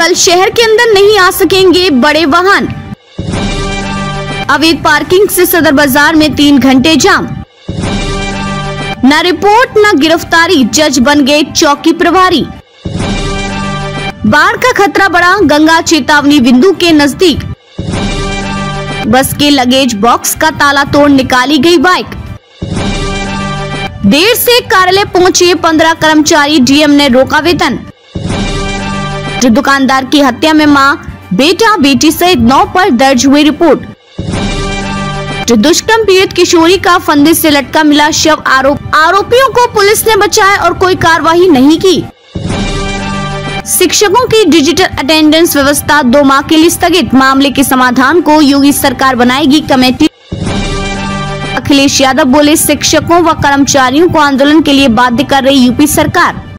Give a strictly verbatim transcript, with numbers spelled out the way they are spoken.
कल शहर के अंदर नहीं आ सकेंगे बड़े वाहन। अवैध पार्किंग से सदर बाजार में तीन घंटे जाम। न रिपोर्ट न गिरफ्तारी, जज बन गए चौकी प्रभारी। बाढ़ का खतरा बढ़ा, गंगा चेतावनी बिंदु के नजदीक। बस के लगेज बॉक्स का ताला तोड़ निकाली गई बाइक। देर से कार्यालय पहुंचे पंद्रह कर्मचारी, डीएम ने रोका वेतन। जो दुकानदार की हत्या में मां, बेटा बेटी सहित नौ पर दर्ज हुई रिपोर्ट। जो दुष्कर्म पीड़ित किशोरी का फंदे से लटका मिला शव, आरोप आरोपियों को पुलिस ने बचाया और कोई कार्रवाई नहीं की। शिक्षकों की डिजिटल अटेंडेंस व्यवस्था दो माह के लिए स्थगित, मामले के समाधान को योगी सरकार बनाएगी कमेटी। अखिलेश यादव बोले, शिक्षकों व कर्मचारियों को आंदोलन के लिए बाध्य कर रही यूपी सरकार।